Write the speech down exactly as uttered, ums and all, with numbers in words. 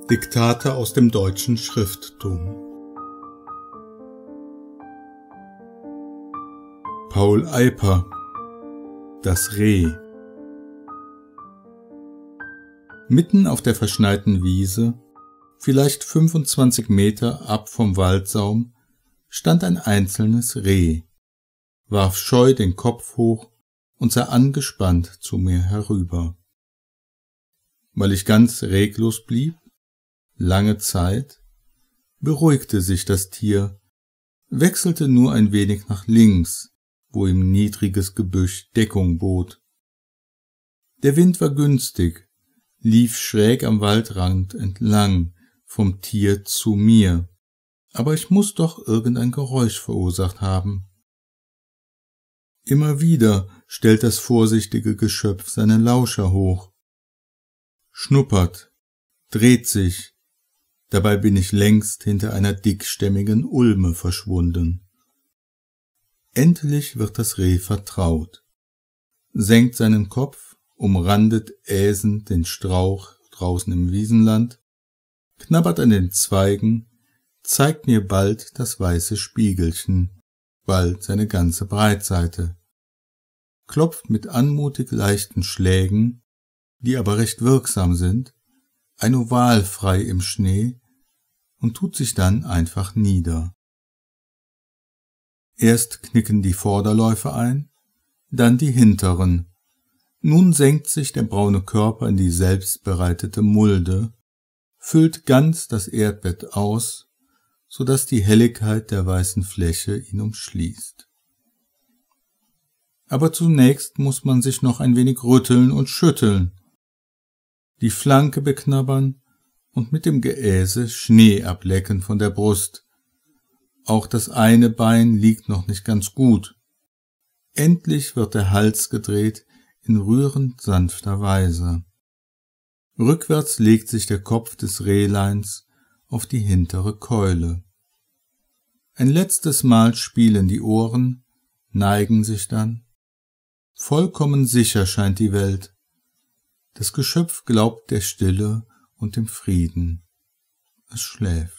Diktate aus dem deutschen Schrifttum. Paul Eyper: Das Reh. Mitten auf der verschneiten Wiese, vielleicht fünfundzwanzig Meter ab vom Waldsaum, stand ein einzelnes Reh, warf scheu den Kopf hoch und sah angespannt zu mir herüber. Weil ich ganz reglos blieb, lange Zeit, beruhigte sich das Tier, wechselte nur ein wenig nach links, wo ihm niedriges Gebüsch Deckung bot. Der Wind war günstig, lief schräg am Waldrand entlang, vom Tier zu mir, aber ich muß doch irgendein Geräusch verursacht haben. Immer wieder stellt das vorsichtige Geschöpf seine Lauscher hoch, schnuppert, dreht sich, dabei bin ich längst hinter einer dickstämmigen Ulme verschwunden. Endlich wird das Reh vertraut, senkt seinen Kopf, umrandet äsend den Strauch draußen im Wiesenland, knabbert an den Zweigen, zeigt mir bald das weiße Spiegelchen, bald seine ganze Breitseite, klopft mit anmutig leichten Schlägen, die aber recht wirksam sind, ein Oval frei im Schnee und tut sich dann einfach nieder. Erst knicken die Vorderläufe ein, dann die hinteren. Nun senkt sich der braune Körper in die selbstbereitete Mulde, füllt ganz das Erdbett aus, so dass die Helligkeit der weißen Fläche ihn umschließt. Aber zunächst muss man sich noch ein wenig rütteln und schütteln, die Flanke beknabbern und mit dem Geäse Schnee ablecken von der Brust. Auch das eine Bein liegt noch nicht ganz gut. Endlich wird der Hals gedreht in rührend sanfter Weise. Rückwärts legt sich der Kopf des Rehleins auf die hintere Keule. Ein letztes Mal spielen die Ohren, neigen sich dann. Vollkommen sicher scheint die Welt. Das Geschöpf glaubt der Stille und dem Frieden. Es schläft.